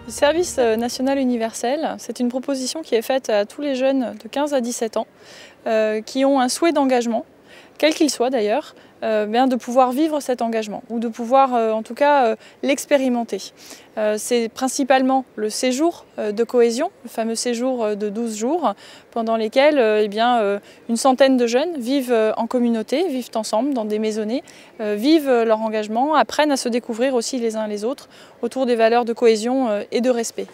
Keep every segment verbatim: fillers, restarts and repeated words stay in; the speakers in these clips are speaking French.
Le service national universel, c'est une proposition qui est faite à tous les jeunes de quinze à dix-sept ans euh, qui ont un souhait d'engagement, quel qu'il soit d'ailleurs, euh, bien de pouvoir vivre cet engagement ou de pouvoir euh, en tout cas euh, l'expérimenter. Euh, c'est principalement le séjour euh, de cohésion, le fameux séjour de douze jours, pendant lesquels euh, eh bien, euh, une centaine de jeunes vivent euh, en communauté, vivent ensemble dans des maisonnées, euh, vivent euh, leur engagement, apprennent à se découvrir aussi les uns les autres autour des valeurs de cohésion euh, et de respect.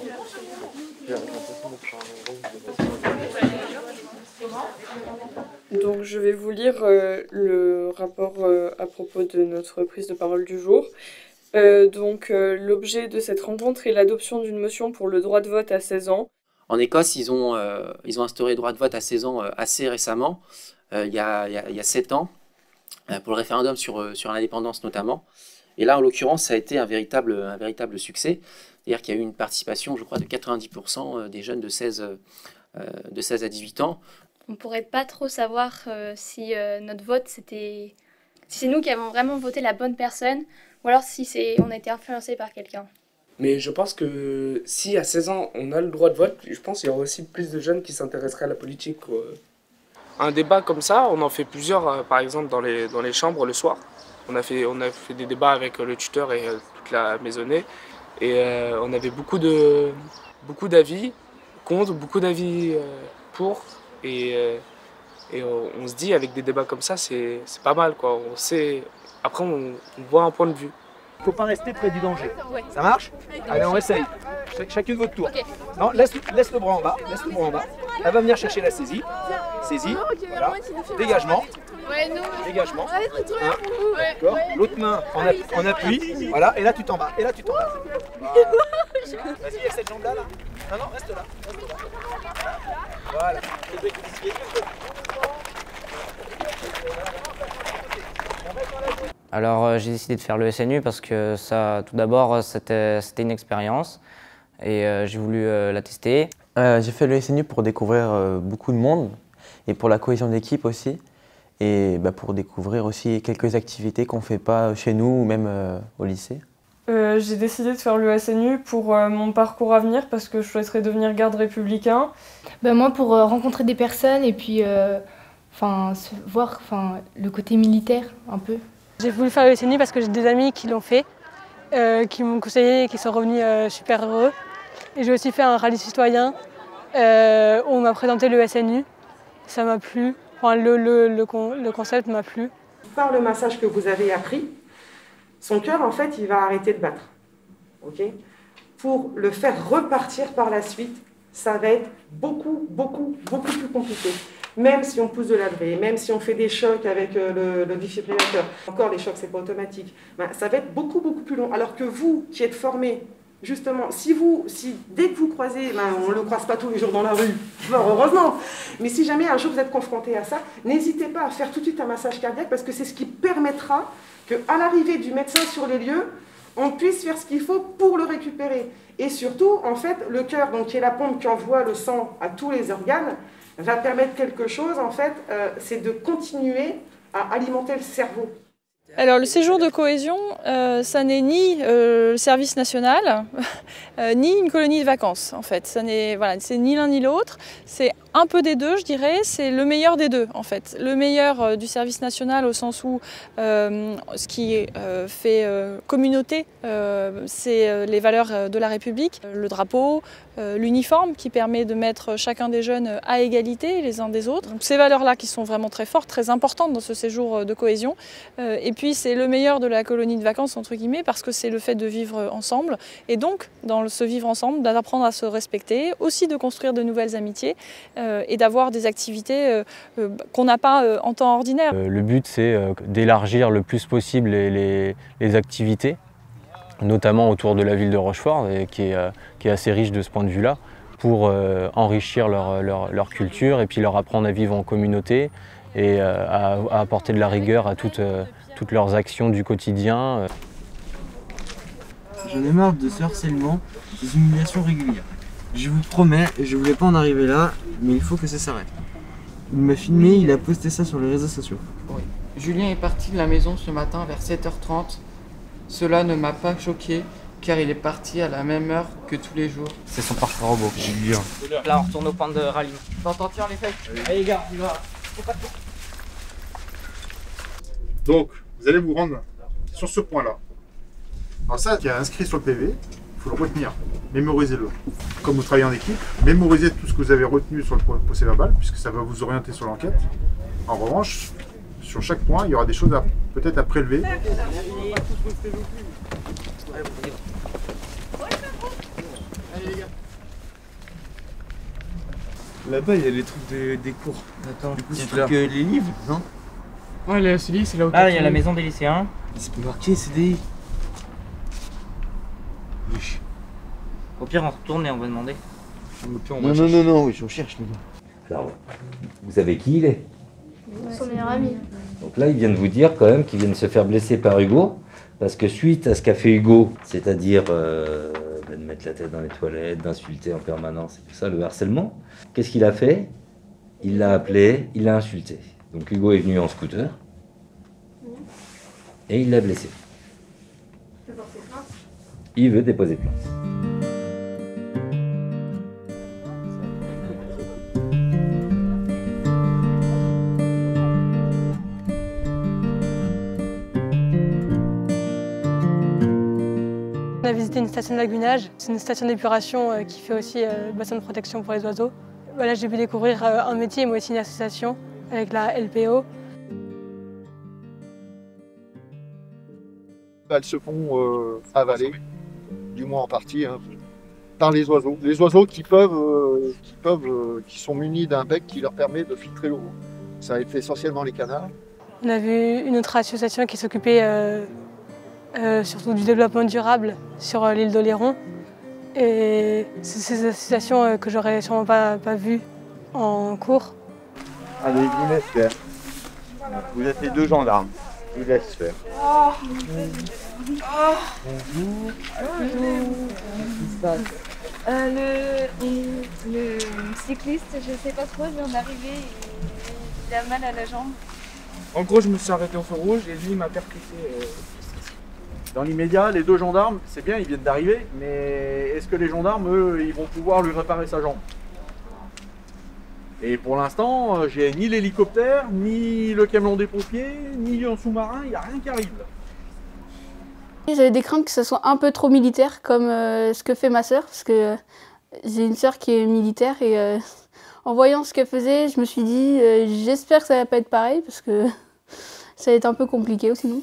Donc je vais vous lire euh, le rapport euh, à propos de notre prise de parole du jour. Euh, donc euh, l'objet de cette rencontre est l'adoption d'une motion pour le droit de vote à seize ans. En Écosse, ils ont, euh, ils ont instauré le droit de vote à seize ans euh, assez récemment, euh, il, y a, il, y a, il y a sept ans, euh, pour le référendum sur, euh, sur l'indépendance notamment. Et là, en l'occurrence, ça a été un véritable, un véritable succès. C'est-à-dire qu'il y a eu une participation, je crois, de quatre-vingt-dix pour cent des jeunes de seize, euh, de seize à dix-huit ans. On ne pourrait pas trop savoir euh, si euh, notre vote, c'était, si c'est nous qui avons vraiment voté la bonne personne, ou alors si c'est, on a été influencé par quelqu'un. Mais je pense que si à seize ans, on a le droit de vote, je pense qu'il y aura aussi plus de jeunes qui s'intéresseraient à la politique, quoi. Un débat comme ça, on en fait plusieurs, euh, par exemple dans les, dans les chambres le soir. On a fait, on a fait des débats avec le tuteur et euh, toute la maisonnée. Et euh, on avait beaucoup de, beaucoup d'avis contre, beaucoup d'avis euh, pour. Et, euh, et on, on se dit, avec des débats comme ça, c'est pas mal, quoi. On sait, après, on, on voit un point de vue. Il ne faut pas rester près du danger. Ça marche? Allez, on essaye. Ch chacune votre tour. Okay. Non, laisse, laisse le bras en bas. Laisse le bras en bas. Elle va venir chercher la saisie. Saisie. Voilà. Dégagement. Dégagement. D'accord. L'autre main en, app en appui. Voilà. Et là, tu t'en vas. Et là, tu t'en vas. Voilà. Vas-y, il y a cette jambe-là. Là. Non, non, reste là. Reste là. Voilà. Alors euh, j'ai décidé de faire le S N U parce que ça, tout d'abord, c'était une expérience et euh, j'ai voulu euh, la tester. Euh, j'ai fait le S N U pour découvrir euh, beaucoup de monde et pour la cohésion d'équipe aussi et bah, pour découvrir aussi quelques activités qu'on ne fait pas chez nous ou même euh, au lycée. Euh, j'ai décidé de faire le S N U pour euh, mon parcours à venir parce que je souhaiterais devenir garde républicain. Ben moi pour euh, rencontrer des personnes et puis euh, voir le côté militaire un peu. J'ai voulu faire le S N U parce que j'ai des amis qui l'ont fait, euh, qui m'ont conseillé et qui sont revenus euh, super heureux. Et j'ai aussi fait un rallye citoyen euh, où on m'a présenté le S N U. Ça m'a plu, enfin, le, le, le, le concept m'a plu. Par le massage que vous avez appris, son cœur en fait il va arrêter de battre. Okay? Pour le faire repartir par la suite, ça va être beaucoup, beaucoup, beaucoup plus compliqué. Même si on pousse de l'adré, même si on fait des chocs avec le, le défibrillateur, encore les chocs c'est pas automatique, ben, ça va être beaucoup beaucoup plus long. Alors que vous qui êtes formé, justement, si vous, si dès que vous croisez, ben, on ne le croise pas tous les jours dans la rue, fort heureusement, mais si jamais un jour vous êtes confronté à ça, n'hésitez pas à faire tout de suite un massage cardiaque parce que c'est ce qui permettra qu'à l'arrivée du médecin sur les lieux, on puisse faire ce qu'il faut pour le récupérer. Et surtout, en fait, le cœur, donc qui est la pompe qui envoie le sang à tous les organes, va permettre quelque chose, en fait, euh, c'est de continuer à alimenter le cerveau. Alors le séjour de cohésion, euh, ça n'est ni euh, le service national, euh, ni une colonie de vacances en fait. Ça n'est voilà, c'est ni l'un ni l'autre, c'est un peu des deux je dirais, c'est le meilleur des deux en fait. Le meilleur euh, du service national au sens où euh, ce qui euh, fait euh, communauté, euh, c'est euh, les valeurs de la République, le drapeau, euh, l'uniforme qui permet de mettre chacun des jeunes à égalité les uns des autres. Donc, ces valeurs-là qui sont vraiment très fortes, très importantes dans ce séjour de cohésion. Euh, et puis c'est le meilleur de la colonie de vacances entre guillemets parce que c'est le fait de vivre ensemble et donc dans ce vivre ensemble d'apprendre à se respecter, aussi de construire de nouvelles amitiés euh, et d'avoir des activités euh, euh, qu'on n'a pas euh, en temps ordinaire. Euh, le but c'est euh, d'élargir le plus possible les, les, les activités, notamment autour de la ville de Rochefort et qui, est, euh, qui est assez riche de ce point de vue-là, pour euh, enrichir leur, leur, leur culture et puis leur apprendre à vivre en communauté et euh, à, à apporter de la rigueur à toutes euh, toutes leurs actions du quotidien. J'en ai marre de ce harcèlement, des humiliations régulières. Je vous promets, je voulais pas en arriver là, mais il faut que ça s'arrête. Il m'a filmé, il a posté ça sur les réseaux sociaux. Oui. Julien est parti de la maison ce matin vers sept heures trente. Cela ne m'a pas choqué, car il est parti à la même heure que tous les jours. C'est son parfum robot. Julien. Là, on retourne au point de ralliement. T'entends, tiens les fake. Allez les gars, on y va. Faut pas de tour. Donc, vous allez vous rendre sur ce point-là. Alors ça, qui est inscrit sur le P V, il faut le retenir. Mémorisez-le. Comme vous travaillez en équipe, mémorisez tout ce que vous avez retenu sur le procès verbal, puisque ça va vous orienter sur l'enquête. En revanche, sur chaque point, il y aura des choses à peut-être à prélever. Là-bas, il y a les trucs de, des cours. Attends, du coup, c'est c'est les livres, non? Ouais, le C D I, c'est là où Ah, il y a la maison des lycéens. C'est marqué C D I. Oui. Au pire, on retourne et on va demander. Non, non, non, non, non, oui, on cherche, nous. Alors, vous savez qui il est? Son meilleur ami. Donc là, il vient de vous dire quand même qu'il vient de se faire blesser par Hugo, parce que suite à ce qu'a fait Hugo, c'est-à-dire euh, de mettre la tête dans les toilettes, d'insulter en permanence, et tout ça, le harcèlement, qu'est-ce qu'il a fait? Il l'a appelé, il l'a insulté. Donc Hugo est venu en scooter, et il l'a blessé. Il veut déposer plainte. On a visité une station de lagunage, c'est une station d'épuration euh, qui fait aussi euh, le bassin de protection pour les oiseaux. Voilà, j'ai pu découvrir euh, un métier, mais aussi une association avec la L P O. Elles se font euh, avaler, du moins en partie, hein, par les oiseaux. Les oiseaux qui peuvent, euh, qui peuvent, euh, qui sont munis d'un bec qui leur permet de filtrer l'eau. Ça fait essentiellement les canards. On a vu une autre association qui s'occupait euh, euh, surtout du développement durable sur euh, l'île d'Oléron. Et c'est ces associations euh, que j'aurais sûrement pas, pas vues en cours. Allez, je vous laisse faire. Vous êtes les deux gendarmes. Je vous laisse faire. Oh. Bonjour. Qu'est-ce qui se passe? Euh, le, le cycliste, je sais pas trop, vient d'arriver et il a mal à la jambe. En gros, je me suis arrêté au feu rouge et lui, il m'a percuté. Euh... Dans l'immédiat, les deux gendarmes, c'est bien, ils viennent d'arriver, mais est-ce que les gendarmes, eux, ils vont pouvoir lui réparer sa jambe? Et pour l'instant, j'ai ni l'hélicoptère, ni le camion des pompiers, ni un sous-marin, il n'y a rien qui arrive. J'avais des craintes que ce soit un peu trop militaire, comme euh, ce que fait ma sœur, parce que euh, j'ai une sœur qui est militaire et euh, en voyant ce qu'elle faisait, je me suis dit, euh, j'espère que ça va pas être pareil, parce que ça va être un peu compliqué sinon.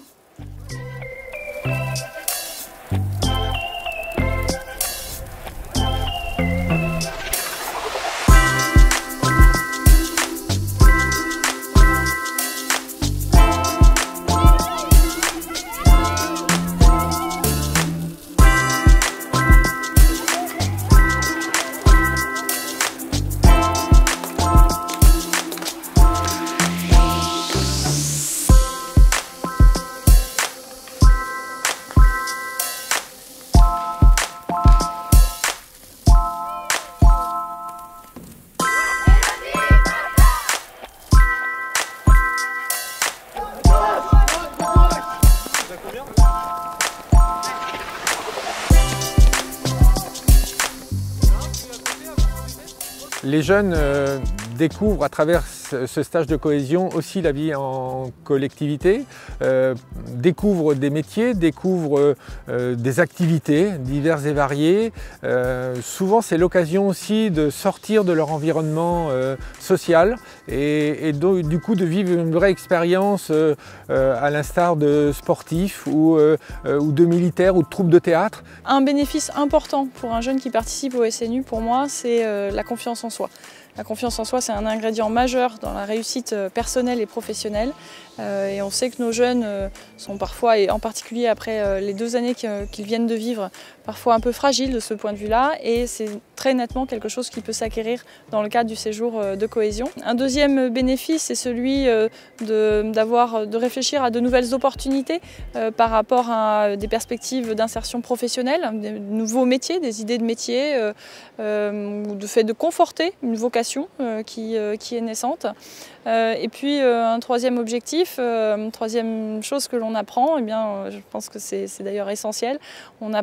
Les jeunes euh, découvrent à travers ce stage de cohésion aussi la vie en collectivité, euh, découvrent des métiers, découvrent euh, des activités diverses et variées. Euh, souvent c'est l'occasion aussi de sortir de leur environnement euh, social et, et donc, du coup de vivre une vraie expérience euh, euh, à l'instar de sportifs ou, euh, ou de militaires ou de troupes de théâtre. Un bénéfice important pour un jeune qui participe au S N U, pour moi, c'est euh, la confiance en soi. La confiance en soi, c'est un ingrédient majeur dans la réussite personnelle et professionnelle. Euh, et on sait que nos jeunes euh, sont parfois, et en particulier après euh, les deux années qu'ils viennent de vivre, parfois un peu fragiles de ce point de vue-là. Et c'est très nettement quelque chose qui peut s'acquérir dans le cadre du séjour euh, de cohésion. Un deuxième bénéfice, c'est celui euh, de, d'avoir, de réfléchir à de nouvelles opportunités euh, par rapport à des perspectives d'insertion professionnelle, des nouveaux métiers, des idées de métiers, euh, euh, ou de fait de conforter une vocation euh, qui, euh, qui est naissante. Euh, et puis euh, un troisième objectif, euh, troisième chose que l'on apprend, eh bien, euh, je pense que c'est d'ailleurs essentiel, on apprend euh,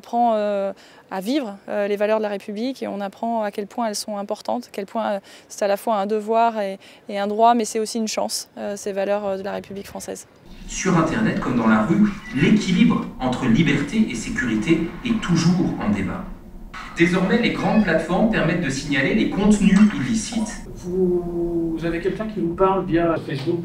euh, à vivre euh, les valeurs de la République et on apprend à quel point elles sont importantes, à quel point euh, c'est à la fois un devoir et, et un droit, mais c'est aussi une chance, euh, ces valeurs de la République française. Sur Internet, comme dans la rue, l'équilibre entre liberté et sécurité est toujours en débat. Désormais, les grandes plateformes permettent de signaler les contenus illicites. Vous avez quelqu'un qui vous parle via Facebook.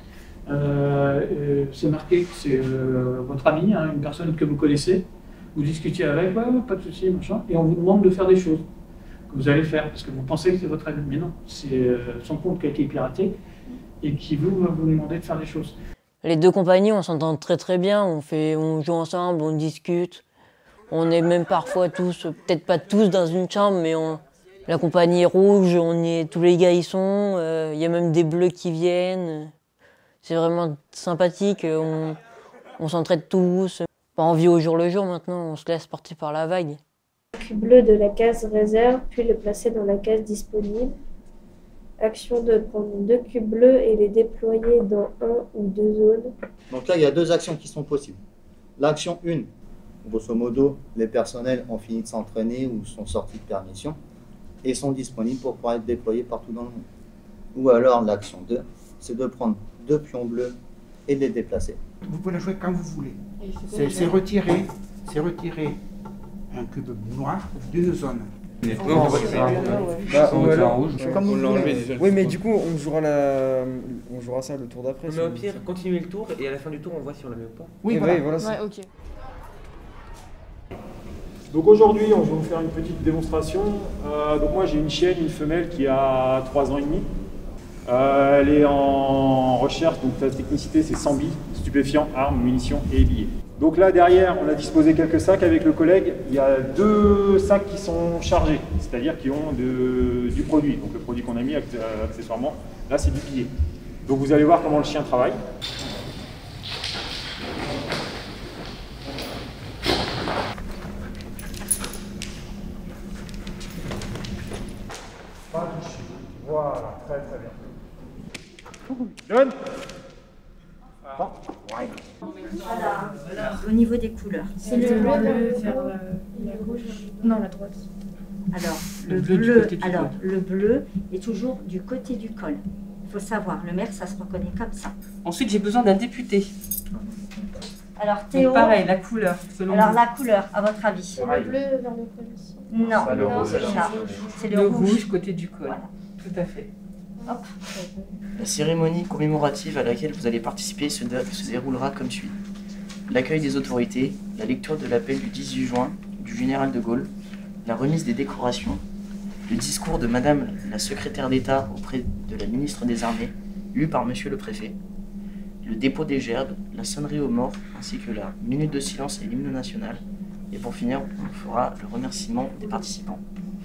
Euh, c'est marqué que c'est euh, votre ami, hein, une personne que vous connaissez. Vous discutez avec, ouais, ouais, pas de souci, machin, et on vous demande de faire des choses que vous allez faire parce que vous pensez que c'est votre ami. Mais non, c'est euh, son compte qui a été piraté et qui vous va vous demander de faire des choses. Les deux compagnies, on s'entend très très bien, on, fait, on joue ensemble, on discute. On est même parfois tous, peut-être pas tous dans une chambre, mais on, la compagnie est rouge, on y est, tous les gars y sont, il euh, y a même des bleus qui viennent. C'est vraiment sympathique, on, on s'entraide tous. Pas envie au jour le jour maintenant, on se laisse porter par la vague. Le cul bleu de la case réserve, puis le placer dans la case disponible. Action de prendre deux cubes bleus et les déployer dans un ou deux zones. Donc là, il y a deux actions qui sont possibles. L'action un, grosso modo, les personnels ont fini de s'entraîner ou sont sortis de permission et sont disponibles pour pouvoir être déployés partout dans le monde. Ou alors l'action deux, c'est de prendre deux pions bleus et de les déplacer. Vous pouvez la jouer quand vous voulez. C'est retirer, c'est retirer un cube noir d'une zone. Non, on va le faire. Bah, on va le faire en rouge. Comme on l'a enlevé déjà. Oui, mais du coup, on jouera, la... on jouera ça le tour d'après. Mais au pire, continuez le tour et à la fin du tour, on voit si on l'a mis ou pas. Oui, voilà. Ouais, voilà ouais, ok. Donc aujourd'hui, on va vous faire une petite démonstration. Euh, donc moi, j'ai une chienne, une femelle qui a trois ans et demi. Euh, elle est en recherche, donc sa technicité, c'est sans billes, stupéfiants, armes, munitions et billets. Donc là, derrière, on a disposé quelques sacs avec le collègue. Il y a deux sacs qui sont chargés, c'est-à-dire qui ont de, du produit. Donc le produit qu'on a mis accessoirement, là, c'est du billet. Donc vous allez voir comment le chien travaille. Pas touché. Voilà, très très bien. John. Bon. Ouais. Alors, alors, au niveau des couleurs. C'est le bleu vers euh, la gauche. Non, la droite. Alors, le, le bleu, bleu alors, le bleu est toujours du côté du col. Il faut savoir, le maire, ça se reconnaît comme ça. Ensuite, j'ai besoin d'un député. Alors, Théo. Donc pareil, la couleur. Selon alors, vous. la couleur, à votre avis. Le bleu vers le col. Non, le rouge. C'est le, le rouge. rouge côté du col. Voilà. Tout à fait. Hop. La cérémonie commémorative à laquelle vous allez participer se, dé se déroulera comme suit. L'accueil des autorités, la lecture de l'appel du dix-huit juin du général de Gaulle, la remise des décorations, le discours de Madame la secrétaire d'État auprès de la ministre des Armées, lu par Monsieur le Préfet, le dépôt des gerbes, la sonnerie aux morts, ainsi que la minute de silence et l'hymne national. Et pour finir, on fera le remerciement des participants.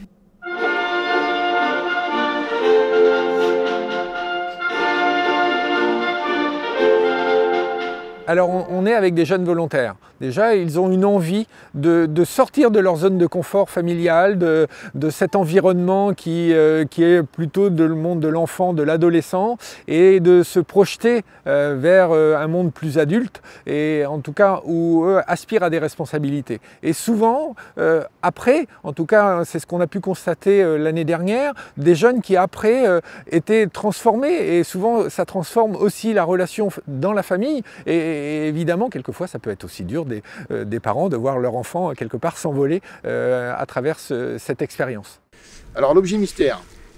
Alors on, on est avec des jeunes volontaires. Déjà, ils ont une envie de, de sortir de leur zone de confort familial, de, de cet environnement qui, euh, qui est plutôt de le monde de l'enfant, de l'adolescent, et de se projeter euh, vers euh, un monde plus adulte, et en tout cas où eux aspirent à des responsabilités. Et souvent, euh, après, en tout cas c'est ce qu'on a pu constater euh, l'année dernière, des jeunes qui après euh, étaient transformés, et souvent ça transforme aussi la relation dans la famille, et, et évidemment quelquefois ça peut être aussi dur Des, euh, des parents de voir leur enfant euh, quelque part s'envoler euh, à travers ce, cette expérience. Alors l'objet mystère.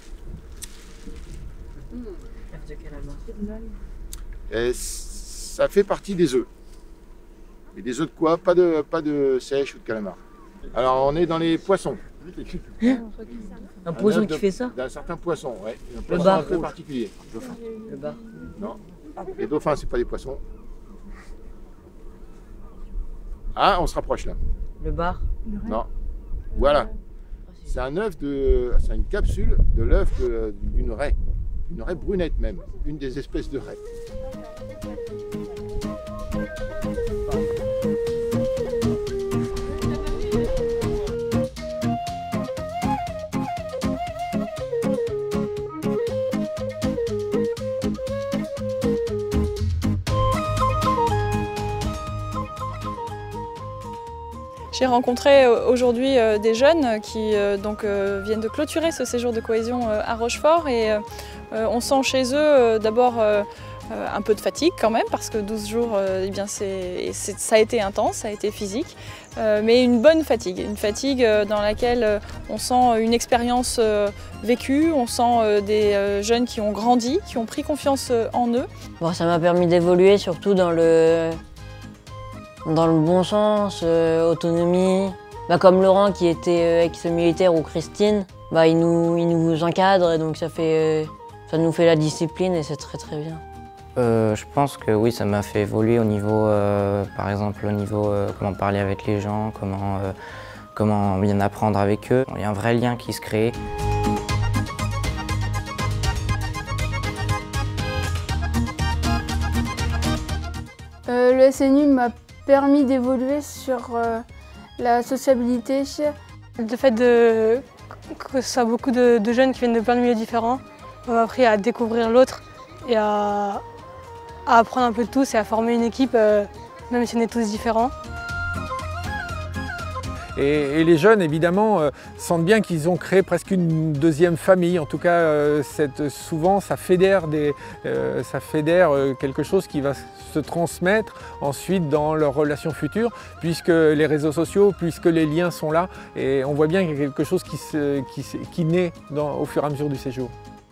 Et ça fait partie des œufs. Mais des œufs de quoi? Pas de, pas de sèche ou de calamar. Alors on est dans les poissons. Hein? Un poisson un qui de, fait ça? D'un certain poisson, ouais. Un le poisson bar un peu particulier. Dauphin. Le bar. Non. Les dauphins, c'est pas des poissons. Ah, on se rapproche là. Le bar? Non. Voilà. C'est un œuf de. C'est une capsule de l'œuf d'une raie. Une raie brunette même. Une des espèces de raies. J'ai rencontré aujourd'hui des jeunes qui donc, viennent de clôturer ce séjour de cohésion à Rochefort et on sent chez eux d'abord un peu de fatigue quand même parce que douze jours, eh bien c'est, c'est, ça a été intense, ça a été physique, mais une bonne fatigue, une fatigue dans laquelle on sent une expérience vécue, on sent des jeunes qui ont grandi, qui ont pris confiance en eux. Bon, ça m'a permis d'évoluer surtout dans le dans le bon sens, euh, autonomie. Bah, comme Laurent qui était euh, ex-militaire ou Christine, bah, il, nous, il nous encadre et donc ça, fait, euh, ça nous fait la discipline et c'est très très bien. Euh, je pense que oui, ça m'a fait évoluer au niveau, euh, par exemple, au niveau euh, comment parler avec les gens, comment, euh, comment bien apprendre avec eux. Il y a un vrai lien qui se crée. Euh, le S N U m'a permis d'évoluer sur euh, la sociabilité. Le fait de, que ce soit beaucoup de, de jeunes qui viennent de plein de milieux différents m'a appris à découvrir l'autre et à, à apprendre un peu de tous et à former une équipe, euh, même si on est tous différents. Et, et les jeunes, évidemment, euh, sentent bien qu'ils ont créé presque une deuxième famille. En tout cas, euh, cette, souvent, ça fédère, des, euh, ça fédère euh, quelque chose qui va se transmettre ensuite dans leurs relations futures, puisque les réseaux sociaux, puisque les liens sont là. Et on voit bien qu'il y a quelque chose qui, se, qui, qui naît dans, au fur et à mesure du séjour.